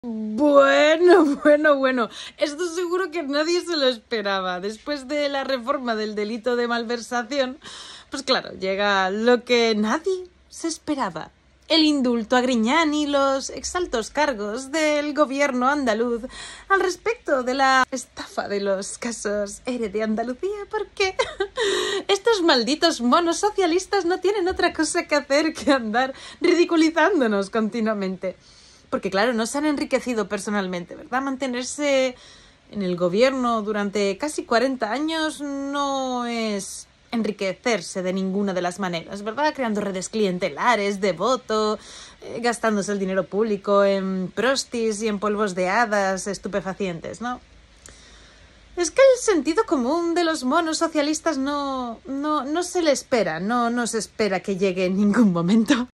Bueno. Esto seguro que nadie se lo esperaba. Después de la reforma del delito de malversación, pues claro, llega lo que nadie se esperaba. El indulto a Griñán y los exaltos cargos del gobierno andaluz al respecto de la estafa de los casos ERE de Andalucía, porque estos malditos monos socialistas no tienen otra cosa que hacer que andar ridiculizándonos continuamente. Porque claro, no se han enriquecido personalmente, ¿verdad? Mantenerse en el gobierno durante casi 40 años no es enriquecerse de ninguna de las maneras, ¿verdad? Creando redes clientelares de voto, gastándose el dinero público en prostis y en polvos de hadas estupefacientes, ¿no? Es que el sentido común de los monos socialistas no se le espera, no se espera que llegue en ningún momento.